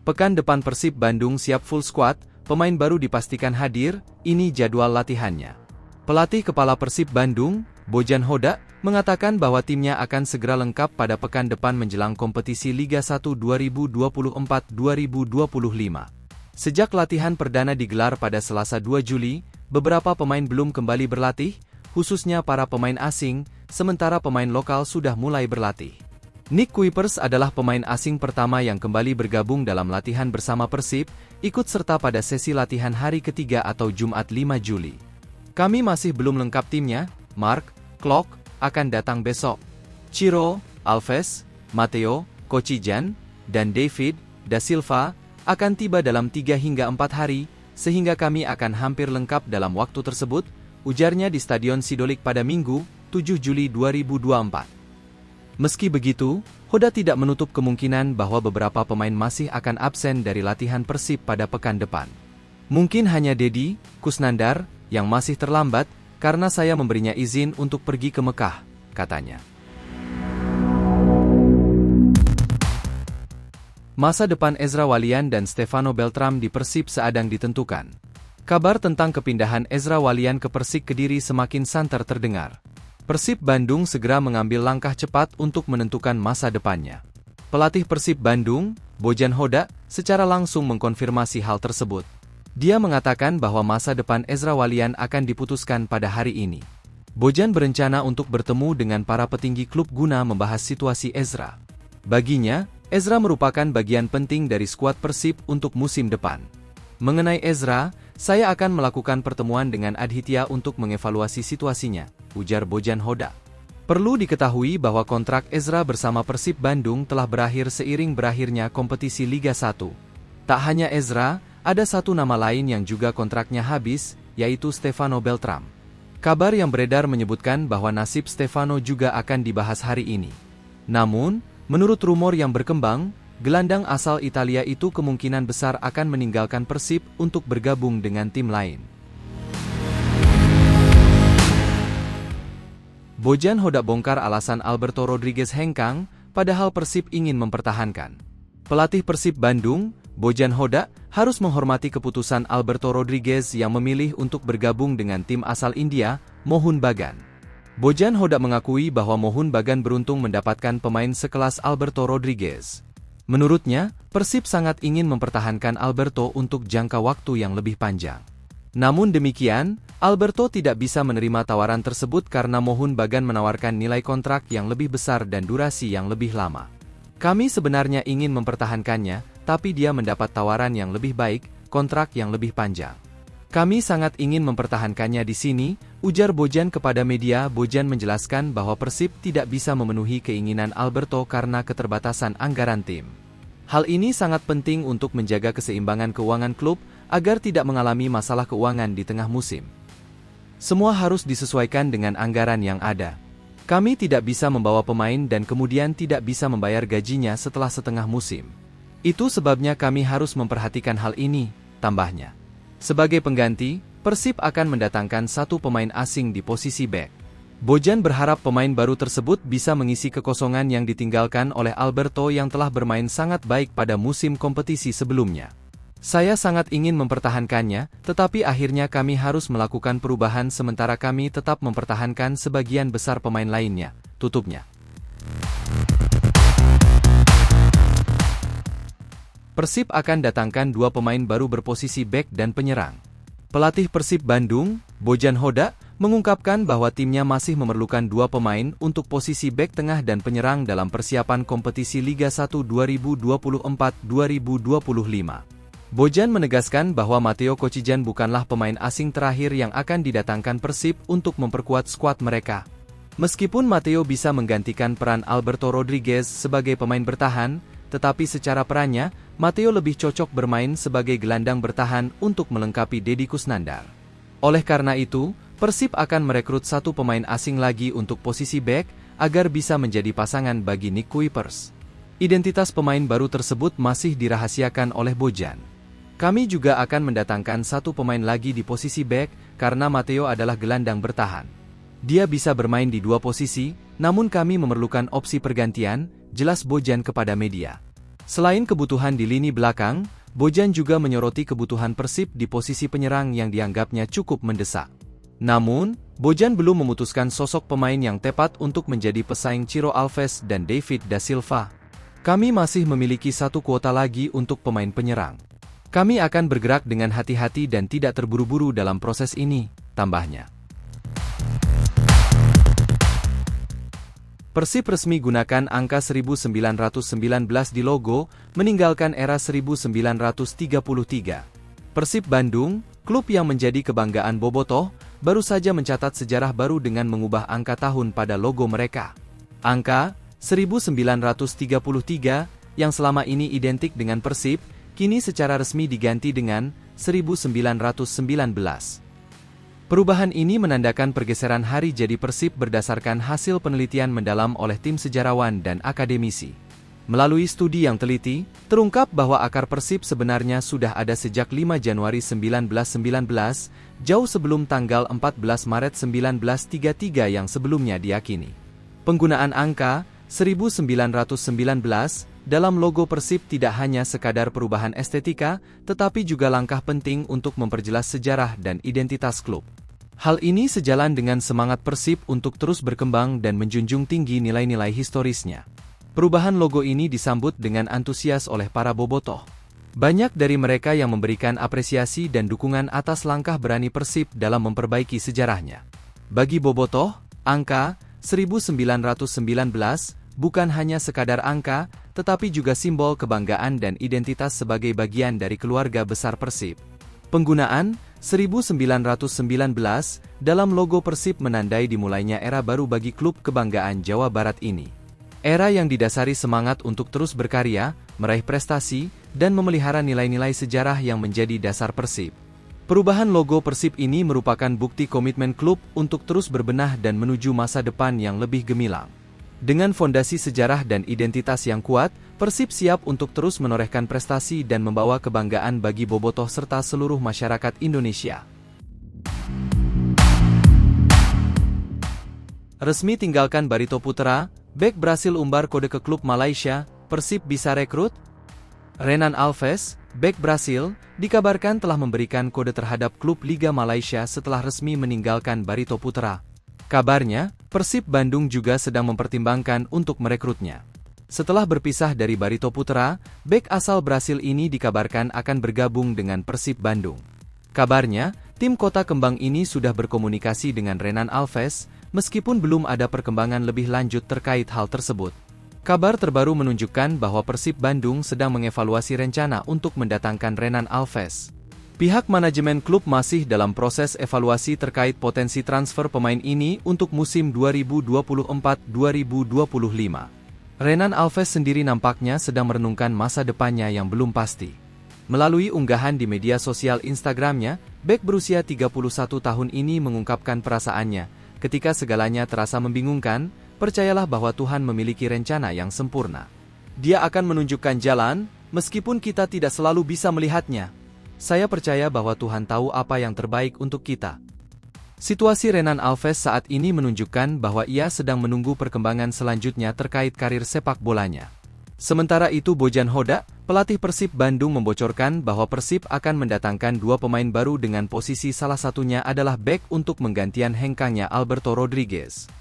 Pekan depan Persib Bandung siap full squad, pemain baru dipastikan hadir, ini jadwal latihannya. Pelatih kepala Persib Bandung, Bojan Hodak, mengatakan bahwa timnya akan segera lengkap pada pekan depan menjelang kompetisi Liga 1 2024-2025. Sejak latihan perdana digelar pada Selasa 2 Juli, beberapa pemain belum kembali berlatih, khususnya para pemain asing, sementara pemain lokal sudah mulai berlatih. Nick Kuipers adalah pemain asing pertama yang kembali bergabung dalam latihan bersama Persib, ikut serta pada sesi latihan hari ketiga atau Jumat 5 Juli. Kami masih belum lengkap timnya, Mark Klok akan datang besok. Ciro, Alves, Matteo, Kocijan, dan David Da Silva akan tiba dalam 3 hingga 4 hari, sehingga kami akan hampir lengkap dalam waktu tersebut, ujarnya di Stadion Sidolik pada Minggu, 7 Juli 2024. Meski begitu, Hodak tidak menutup kemungkinan bahwa beberapa pemain masih akan absen dari latihan Persib pada pekan depan. Mungkin hanya Deddy Kusnandar yang masih terlambat karena saya memberinya izin untuk pergi ke Mekah, katanya. Masa depan Ezra Walian dan Stefano Beltram di Persib seadang ditentukan. Kabar tentang kepindahan Ezra Walian ke Persik Kediri semakin santer terdengar. Persib Bandung segera mengambil langkah cepat untuk menentukan masa depannya. Pelatih Persib Bandung, Bojan Hodak, secara langsung mengkonfirmasi hal tersebut. Dia mengatakan bahwa masa depan Ezra Walian akan diputuskan pada hari ini. Bojan berencana untuk bertemu dengan para petinggi klub guna membahas situasi Ezra. Baginya, Ezra merupakan bagian penting dari skuad Persib untuk musim depan. Mengenai Ezra, saya akan melakukan pertemuan dengan Adhitya untuk mengevaluasi situasinya, ujar Bojan Hodak. Perlu diketahui bahwa kontrak Ezra bersama Persib Bandung telah berakhir seiring berakhirnya kompetisi Liga 1. Tak hanya Ezra, ada satu nama lain yang juga kontraknya habis, yaitu Stefano Beltram. Kabar yang beredar menyebutkan bahwa nasib Stefano juga akan dibahas hari ini. Namun, menurut rumor yang berkembang, gelandang asal Italia itu kemungkinan besar akan meninggalkan Persib untuk bergabung dengan tim lain. Bojan Hodak bongkar alasan Alberto Rodriguez hengkang, padahal Persib ingin mempertahankan. Pelatih Persib Bandung, Bojan Hodak, harus menghormati keputusan Alberto Rodriguez yang memilih untuk bergabung dengan tim asal India, Mohun Bagan. Bojan Hodak mengakui bahwa Mohun Bagan beruntung mendapatkan pemain sekelas Alberto Rodriguez. Menurutnya, Persib sangat ingin mempertahankan Alberto untuk jangka waktu yang lebih panjang. Namun demikian, Alberto tidak bisa menerima tawaran tersebut karena Mohun Bagan menawarkan nilai kontrak yang lebih besar dan durasi yang lebih lama. Kami sebenarnya ingin mempertahankannya, tapi dia mendapat tawaran yang lebih baik, kontrak yang lebih panjang. Kami sangat ingin mempertahankannya di sini, ujar Bojan kepada media. Bojan menjelaskan bahwa Persib tidak bisa memenuhi keinginan Alberto karena keterbatasan anggaran tim. Hal ini sangat penting untuk menjaga keseimbangan keuangan klub, agar tidak mengalami masalah keuangan di tengah musim. Semua harus disesuaikan dengan anggaran yang ada. Kami tidak bisa membawa pemain dan kemudian tidak bisa membayar gajinya setelah setengah musim. Itu sebabnya kami harus memperhatikan hal ini, tambahnya. Sebagai pengganti, Persib akan mendatangkan satu pemain asing di posisi bek. Bojan berharap pemain baru tersebut bisa mengisi kekosongan yang ditinggalkan oleh Alberto yang telah bermain sangat baik pada musim kompetisi sebelumnya. Saya sangat ingin mempertahankannya, tetapi akhirnya kami harus melakukan perubahan sementara kami tetap mempertahankan sebagian besar pemain lainnya, tutupnya. Persib akan datangkan dua pemain baru berposisi bek dan penyerang. Pelatih Persib Bandung, Bojan Hodak, mengungkapkan bahwa timnya masih memerlukan dua pemain untuk posisi bek tengah dan penyerang dalam persiapan kompetisi Liga 1 2024-2025. Bojan menegaskan bahwa Matteo Kocijan bukanlah pemain asing terakhir yang akan didatangkan Persib untuk memperkuat skuad mereka. Meskipun Matteo bisa menggantikan peran Alberto Rodriguez sebagai pemain bertahan, tetapi secara perannya, Matteo lebih cocok bermain sebagai gelandang bertahan untuk melengkapi Deddy Kusnandar. Oleh karena itu, Persib akan merekrut satu pemain asing lagi untuk posisi bek, agar bisa menjadi pasangan bagi Nick Kuipers. Identitas pemain baru tersebut masih dirahasiakan oleh Bojan. Kami juga akan mendatangkan satu pemain lagi di posisi bek, karena Matteo adalah gelandang bertahan. Dia bisa bermain di dua posisi, namun kami memerlukan opsi pergantian, jelas Bojan kepada media. Selain kebutuhan di lini belakang, Bojan juga menyoroti kebutuhan Persib di posisi penyerang yang dianggapnya cukup mendesak. Namun, Bojan belum memutuskan sosok pemain yang tepat untuk menjadi pesaing Ciro Alves dan David da Silva. Kami masih memiliki satu kuota lagi untuk pemain penyerang. Kami akan bergerak dengan hati-hati dan tidak terburu-buru dalam proses ini, tambahnya. Persib resmi gunakan angka 1919 di logo, meninggalkan era 1933. Persib Bandung, klub yang menjadi kebanggaan Bobotoh, baru saja mencatat sejarah baru dengan mengubah angka tahun pada logo mereka. Angka 1933, yang selama ini identik dengan Persib, kini secara resmi diganti dengan 1919. Perubahan ini menandakan pergeseran hari jadi Persib berdasarkan hasil penelitian mendalam oleh tim sejarawan dan akademisi. Melalui studi yang teliti, terungkap bahwa akar Persib sebenarnya sudah ada sejak 5 Januari 1919, jauh sebelum tanggal 14 Maret 1933 yang sebelumnya diyakini. Penggunaan angka 1919 dalam logo Persib tidak hanya sekadar perubahan estetika, tetapi juga langkah penting untuk memperjelas sejarah dan identitas klub. Hal ini sejalan dengan semangat Persib untuk terus berkembang dan menjunjung tinggi nilai-nilai historisnya. Perubahan logo ini disambut dengan antusias oleh para bobotoh. Banyak dari mereka yang memberikan apresiasi dan dukungan atas langkah berani Persib dalam memperbaiki sejarahnya. Bagi bobotoh, angka 1919 bukan hanya sekadar angka, tetapi juga simbol kebanggaan dan identitas sebagai bagian dari keluarga besar Persib. Penggunaan 1919 dalam logo Persib menandai dimulainya era baru bagi klub kebanggaan Jawa Barat ini. Era yang didasari semangat untuk terus berkarya, meraih prestasi, dan memelihara nilai-nilai sejarah yang menjadi dasar Persib. Perubahan logo Persib ini merupakan bukti komitmen klub untuk terus berbenah dan menuju masa depan yang lebih gemilang. Dengan fondasi sejarah dan identitas yang kuat, Persib siap untuk terus menorehkan prestasi dan membawa kebanggaan bagi bobotoh serta seluruh masyarakat Indonesia. Resmi tinggalkan Barito Putra, bek Brasil umbar kode ke klub Malaysia, Persib bisa rekrut? Renan Alves, bek Brasil, dikabarkan telah memberikan kode terhadap klub Liga Malaysia setelah resmi meninggalkan Barito Putra. Kabarnya, Persib Bandung juga sedang mempertimbangkan untuk merekrutnya. Setelah berpisah dari Barito Putra, bek asal Brasil ini dikabarkan akan bergabung dengan Persib Bandung. Kabarnya, tim Kota Kembang ini sudah berkomunikasi dengan Renan Alves, meskipun belum ada perkembangan lebih lanjut terkait hal tersebut. Kabar terbaru menunjukkan bahwa Persib Bandung sedang mengevaluasi rencana untuk mendatangkan Renan Alves. Pihak manajemen klub masih dalam proses evaluasi terkait potensi transfer pemain ini untuk musim 2024-2025. Renan Alves sendiri nampaknya sedang merenungkan masa depannya yang belum pasti. Melalui unggahan di media sosial Instagramnya, bek berusia 31 tahun ini mengungkapkan perasaannya, ketika segalanya terasa membingungkan, percayalah bahwa Tuhan memiliki rencana yang sempurna. Dia akan menunjukkan jalan, meskipun kita tidak selalu bisa melihatnya. Saya percaya bahwa Tuhan tahu apa yang terbaik untuk kita. Situasi Renan Alves saat ini menunjukkan bahwa ia sedang menunggu perkembangan selanjutnya terkait karir sepak bolanya. Sementara itu Bojan Hodak, pelatih Persib Bandung membocorkan bahwa Persib akan mendatangkan 2 pemain baru dengan posisi salah satunya adalah bek untuk menggantikan hengkangnya Alberto Rodriguez.